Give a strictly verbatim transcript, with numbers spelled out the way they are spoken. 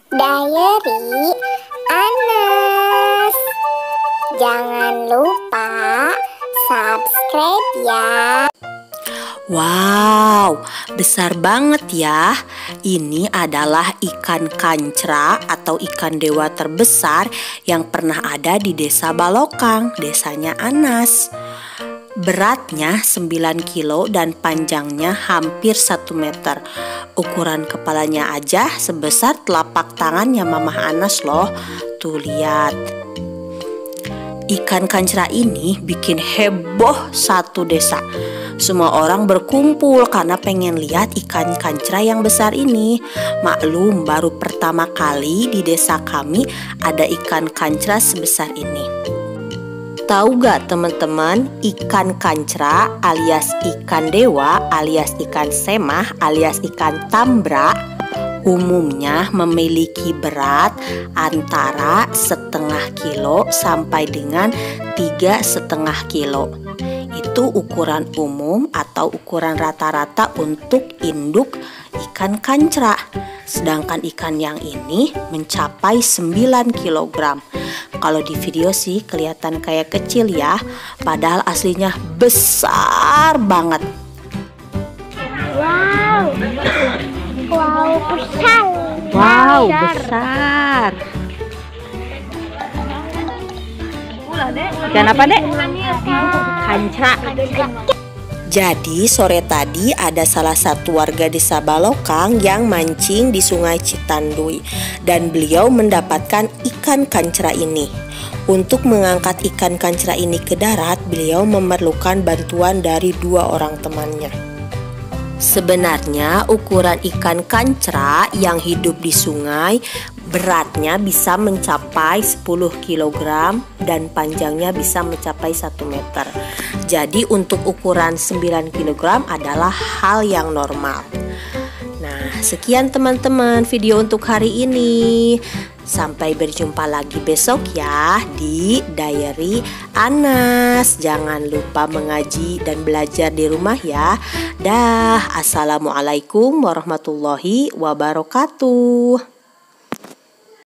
Diary Anas. Jangan lupa subscribe ya. Wow, besar banget ya. Ini adalah ikan kancra atau ikan dewa terbesar yang pernah ada di desa Balokang, desanya Anas. Beratnya sembilan kilo dan panjangnya hampir satu meter. Ukuran kepalanya aja sebesar telapak tangannya Mamah Anas loh. Tuh lihat. Ikan kancra ini bikin heboh satu desa. Semua orang berkumpul karena pengen lihat ikan kancra yang besar ini. Maklum, baru pertama kali di desa kami ada ikan kancra sebesar ini. Tahu gak teman-teman, ikan kancra alias ikan dewa alias ikan semah alias ikan tambra umumnya memiliki berat antara setengah kilo sampai dengan tiga setengah kilo. Itu ukuran umum atau ukuran rata-rata untuk induk ikan kancra. Sedangkan ikan yang ini mencapai sembilan kilogram. Kalau di video sih kelihatan kayak kecil ya, padahal aslinya besar banget. Wow, wow besar. Wow, besar. Ikan apa, Dek? Kancra. Jadi sore tadi ada salah satu warga desa Balokang yang mancing di Sungai Citandui dan beliau mendapatkan ikan kancra ini. Untuk mengangkat ikan kancra ini ke darat, beliau memerlukan bantuan dari dua orang temannya. Sebenarnya ukuran ikan kancra yang hidup di sungai beratnya bisa mencapai sepuluh kilogram dan panjangnya bisa mencapai satu meter. Jadi untuk ukuran sembilan kilogram adalah hal yang normal. Nah, sekian teman-teman video untuk hari ini. Sampai berjumpa lagi besok ya di Diary Anas. Jangan lupa mengaji dan belajar di rumah ya. Dah, assalamualaikum warahmatullahi wabarakatuh.